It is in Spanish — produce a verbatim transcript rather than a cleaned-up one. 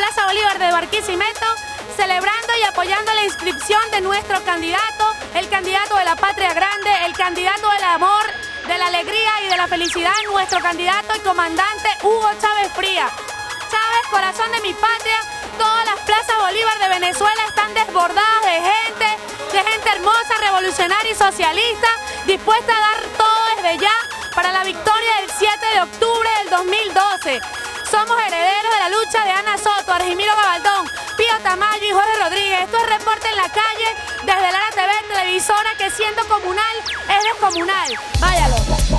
Plaza Bolívar de Barquisimeto, celebrando y apoyando la inscripción de nuestro candidato, el candidato de la patria grande, el candidato del amor, de la alegría y de la felicidad, nuestro candidato y comandante Hugo Chávez Frías. Chávez, corazón de mi patria, todas las plazas Bolívar de Venezuela están desbordadas de gente, de gente hermosa, revolucionaria y socialista, dispuesta a dar todo desde ya para la victoria del siete de octubre del dos mil doce. Somos herederos de la lucha de Ana Soto, Argimiro Gabaldón, Pío Tamayo y Jorge Rodríguez. Esto es Reporte en la Calle desde Lara T V, televisora que siendo comunal es descomunal. Váyalo.